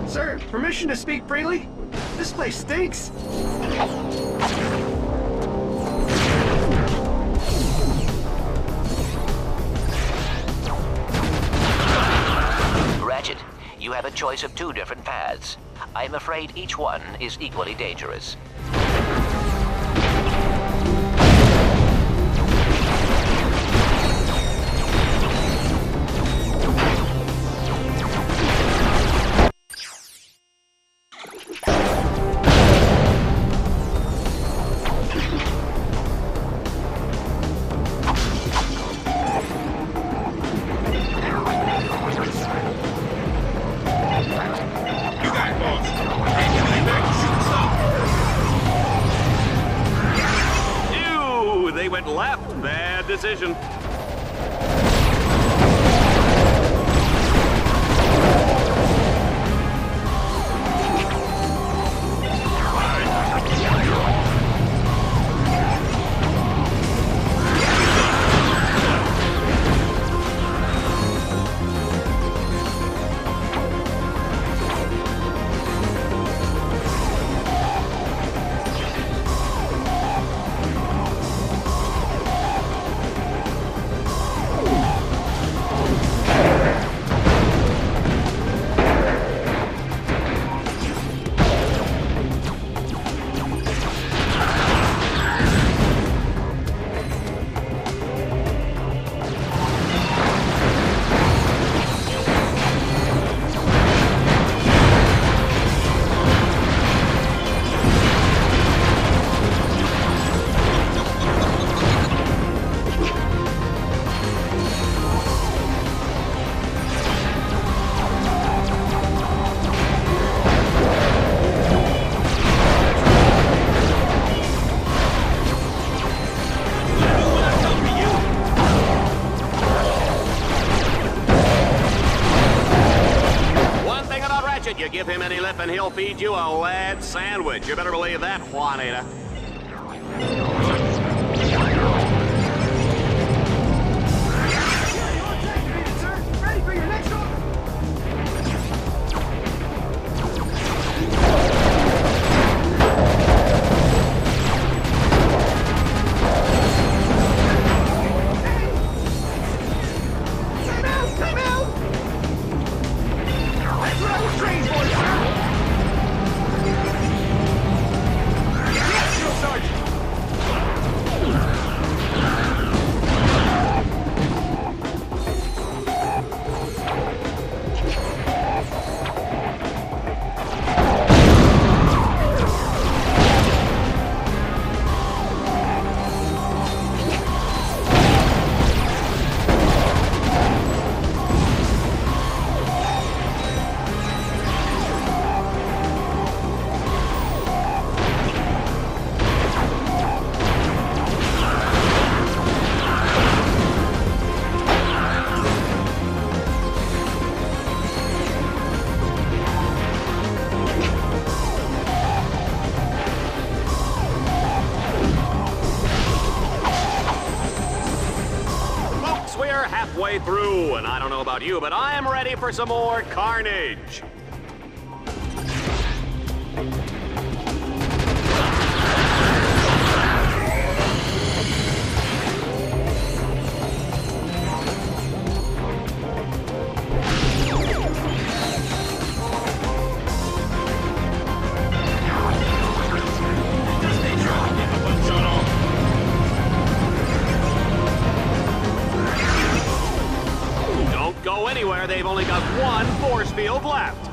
Sir, permission to speak freely? This place stinks. Ratchet, you have a choice of 2 different paths. I'm afraid each one is equally dangerous. They went left. Bad decision. You give him any lip and he'll feed you a lead sandwich. You better believe that, Juanita. Ready for your next order. Time out! That's what I was trained for, sir! Yes, Drill Sergeant! Halfway through, and I don't know about you, but I am ready for some more carnage. Go anywhere, they've only got one force field left.